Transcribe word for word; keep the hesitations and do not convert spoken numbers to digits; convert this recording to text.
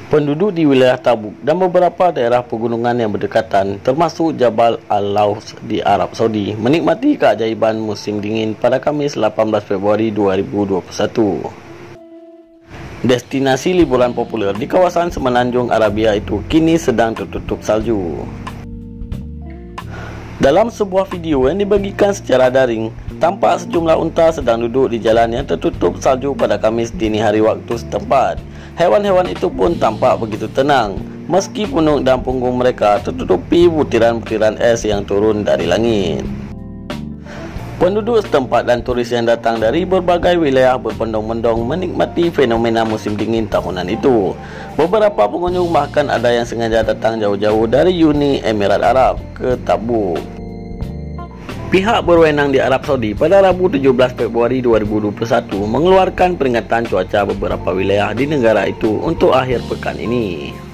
Penduduk di wilayah Tabuk dan beberapa daerah pegunungan yang berdekatan, termasuk Jabal Al-Laus di Arab Saudi, menikmati keajaiban musim dingin pada Khamis lapan belas Februari dua ribu dua puluh satu. Destinasi liburan populer di kawasan Semenanjung Arabia itu kini sedang tertutup salju. Dalam sebuah video yang dibagikan secara daring, tampak sejumlah unta sedang duduk di jalan yang tertutup salju pada Khamis dini hari waktu setempat. Hewan-hewan itu pun tampak begitu tenang, meski punuk dan punggung mereka tertutupi butiran-butiran es yang turun dari langit. Penduduk setempat dan turis yang datang dari berbagai wilayah berbondong-bondong menikmati fenomena musim dingin tahunan itu. Beberapa pengunjung bahkan ada yang sengaja datang jauh-jauh dari Uni Emirat Arab ke Tabuk. Pihak berwenang di Arab Saudi pada Rabu tujuh belas Februari dua ribu dua puluh satu mengeluarkan peringatan cuaca beberapa wilayah di negara itu untuk akhir pekan ini.